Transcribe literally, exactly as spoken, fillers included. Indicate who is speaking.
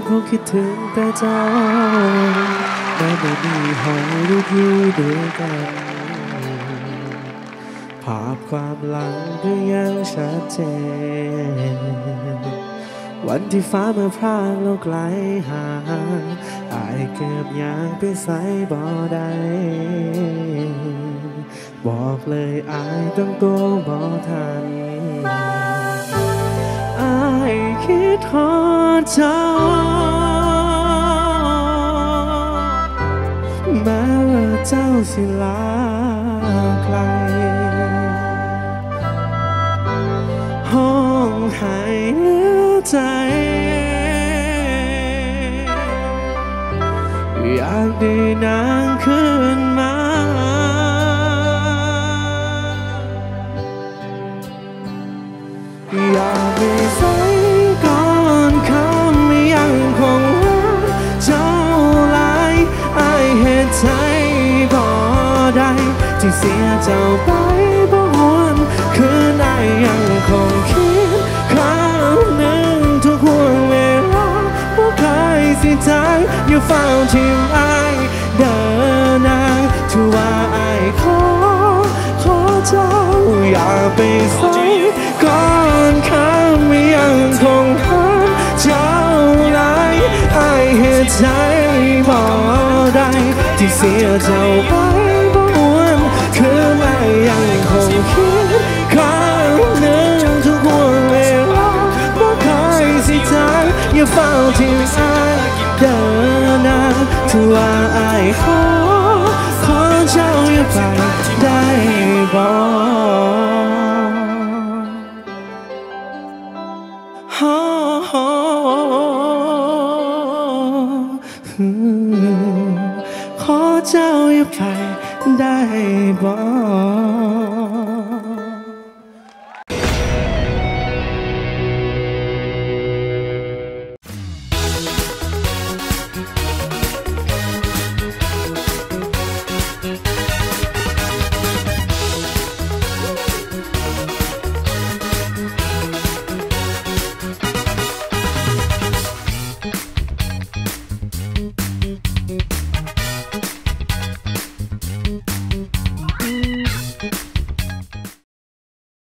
Speaker 1: คงคิดถึงแต่เจ้าแม้ไม่มีให้ลูกอยู่ด้วยกันภาพความหลังก็ยังชัดเจนวันที่ฟ้ามาพรางเราไกลห่างอายเกือบอยากไปใส่บ่ได้บอกเลยอายต้องโตบ่ทันอายคิดทอดเจ้าแม้ว่าเจ้าสิลาไกลห้องให้เหลือใจอยากได้นางขึ้นมาอยากไปใส่ก่อนคำยังคงหาเจ้าหลายอายเหตุใจบ่ได้ที่เสียเจ้าไปบ่หวนคืนอายยังคงคิดคำหนึ่งทุกห่วงเวลาบ่เคยสิใจอยู่เฝ้าทิมอายเดินนางถือว่าอายขอขอเจ้าอย่าไปใส่ก่อนคำยังคงหาเจ้าหลายอายเหตุใจบ่ได้ที่เสียเจ้าไปบ่หวนคืออายยังคงคิดคำหนึ่งทุกห่วงเวลาบ่เคยสิใจอย่าเฝ้าที่อายเดินนางถือว่าอายขอขอเจ้าอย่าไปได้บ่ขอเจ้าอย่าไปได้บ่